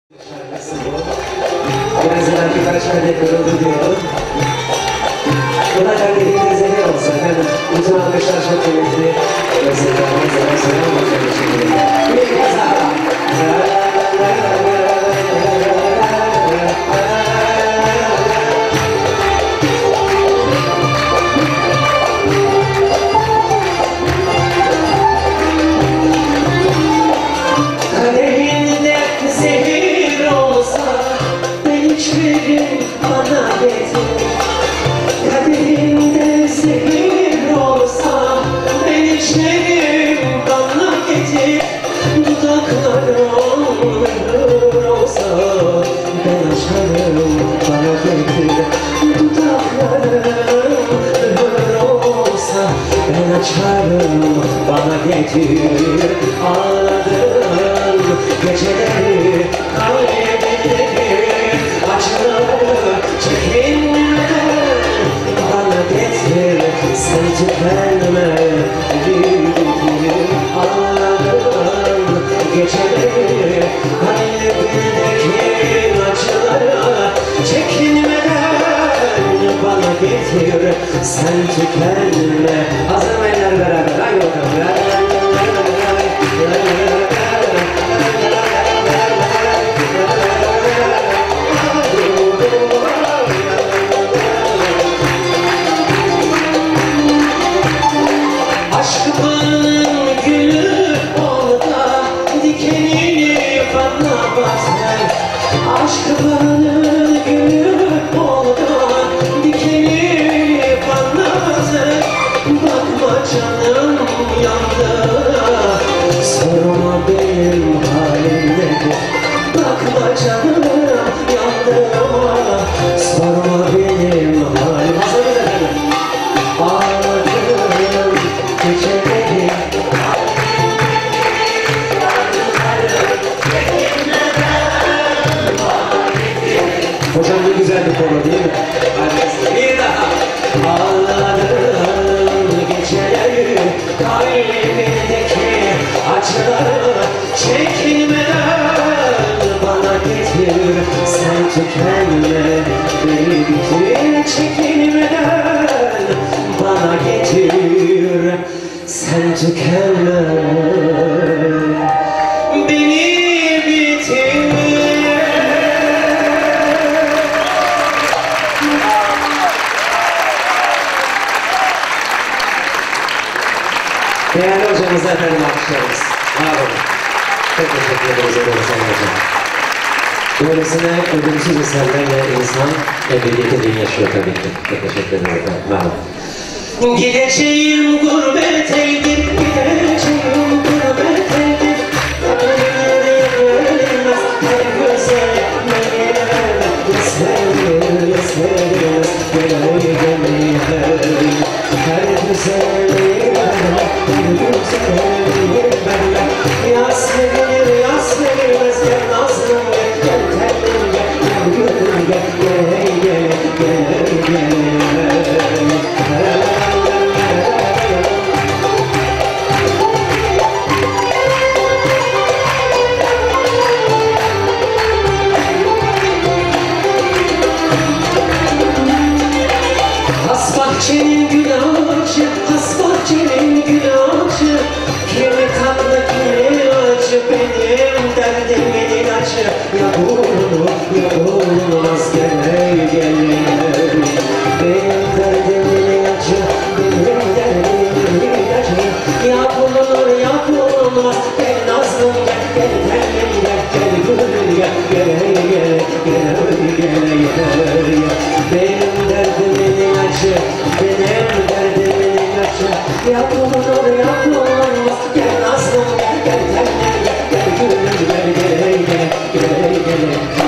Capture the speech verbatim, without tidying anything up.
Şarkısı bu. Biraz evvel birkaç kadeh kırıldı diyorum. Buna kalbinize ne olsa efendim. Bütün alkışlar çok kıymetli. Gözlerden manzara selam bakalım şimdi. Bir kaza. Kaderinde zehir olsa ben içmedim bana getir. Kaderinde zehir olsa ben içmedim bana getir. Dudaklarım olsa ben açarım bana getir. Dudaklarım olsa ben açarım bana getir. Ağladım geceleri kaybederim. Acıları çekinmeden bana getir. Sen tükenme büyüdüm. Ağladım geceleri kalbimdeki acıları çekinmeden bana getir. Sen tükenme. Hazır mı eller beraber? Haydi bakalım. Aşkımın gülü orada, dikenini bana basar. Aşkımın gülü orada, dikenini bana basar. Bakma canım yandı, sorma benim halim nedir. Bakma canım yandı, sorma benim halim. Hazırız efendim. Ağladım geceleri. Hocam ne güzel bir konu değil mi? Bir daha. Ağladım geceleri, kalbimdeki acıları çekinmeden bana getir. Sen tükenme beni bitir. Çekinmeden bana getir. Sen tükenme beni bitir. Değerli hocamıza efendim alkışlarımız. Var olun. Çok teşekkür ederiz Sayın Hocam. Böylesine ödümsüz eserlerle insan ebediyeti yaşıyor tabii ki. Çok teşekkür ederiz efendim. Merhaba. Gideceğim gurbet eldir, gideceğim gurbet eldir. Ölmez her güzel Yasverir, yasverir, gönül gönül her güzel yas verir, yas verilmez gel nazlım gel, gel terlim gel, gel gönlüm gel, gel gel gel gel. Has bahçenin gül ağacı, has bahçenin gül ağacı. Kimi tatlı kimi acı, benim derdimin ilacı. Ya bulunur, ya bulunmaz gel gel. Benim derdimin ilacı, benim derdimin ilacı. Ya bulunur, ya bulunmaz gel nazlım gel, gel terlim gel, gel gönül gel, gel gel gel gel gel. Benim derdimin ilacı, benim derdimin ilacı. Ya bulunur, ya bulunmaz gel nazlım gel, gel terlim gel, gel gönül gel, gel gel gel gel.